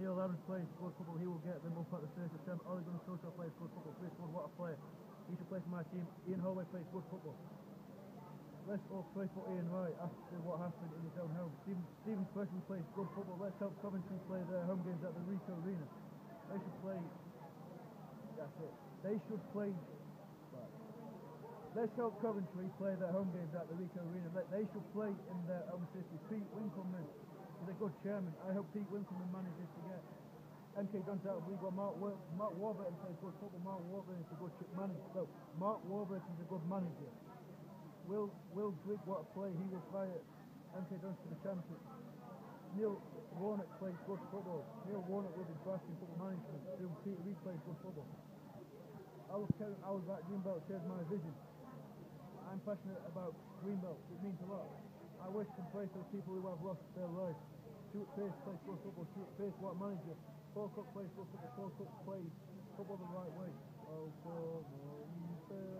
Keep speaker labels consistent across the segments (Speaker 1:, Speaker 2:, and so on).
Speaker 1: Neil Adams plays good football, he will get them up at the 30%. Ole Gunnar Solskjaer plays good football. Chris Wood, what a player. He should play for my team. Ian Holloway plays good football. Let's all pray for Ian Wright after what happened in his own home. Stephen Preston plays good football. Let's help Coventry play their home games at the Ricoh Arena. They should play... That's it. They should play... Right. Let's help Coventry play their home games at the Ricoh Arena. They should play in their own city. Pete Winkleman is a good chairman. I hope Pete Winkleman manages to get MK Dons out of league. Well, Mark Warburton plays good football. Mark Warburton is a good manager. So, Mark Warburton is a good manager. Will Grigg, what a play, he will fire MK Dons to the championship. Neil Warnock plays good football. Neil Warnock will be fast in football management. Peter Reid plays good football. I was that Greenbelt shares my vision. I'm passionate about Greenbelt. It means a lot. I wish to pray for the people who have lost their lives. Stuart Pearce plays good football. Stuart Pearce, what a manager. Paul Cook plays good football. Paul Cook plays football the right way. Oh, come on,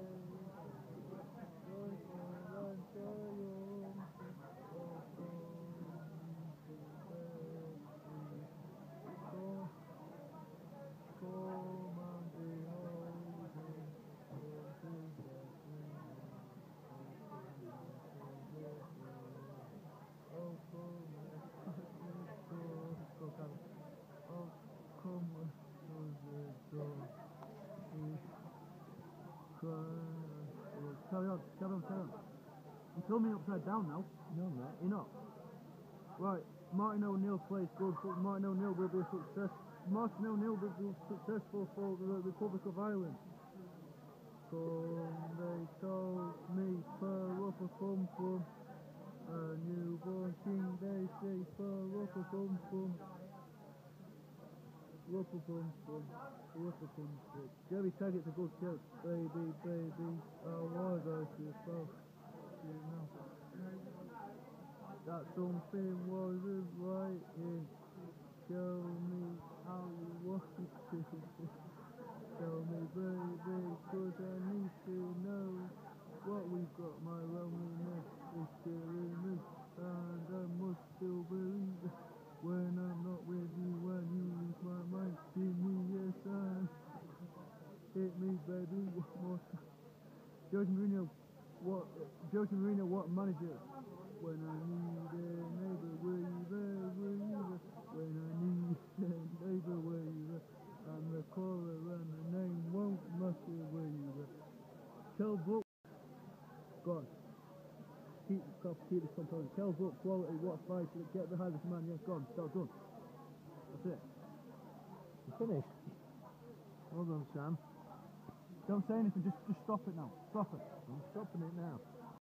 Speaker 1: Carry on. You throw me upside down now.
Speaker 2: No, I'm not.
Speaker 1: You're not? Right, Martin O'Neill plays good football. Martin O'Neill will be a success. Martin O'Neill will be successful for the Republic of Ireland. They told me per up a pum a newborn king, they say per up a pum Rupa pum. Jerry Taggart's a good kid. Baby, I was yourself. You know that something wasn't right here. Show me how you want it. Tell me, baby, 'cause I need to know what we've got. My loneliness is killing me, and I must still believe it. When I'm not with you, when you lose my mind, give me a sign. Hit me, baby, one more time. Jose Mourinho, what manager? When I need a neighbour, were you there? When I need a neighbour, were you there? And the caller and the name won't matter, were you there? Kel Brook, God. Keep this composed. Kel Brook, quality, what fight, get behind this man, yeah, gone, that's done. That's it.
Speaker 2: You finished?
Speaker 1: Well done, Sam. Don't say anything, just stop it now. Stop it.
Speaker 2: I'm stopping it now.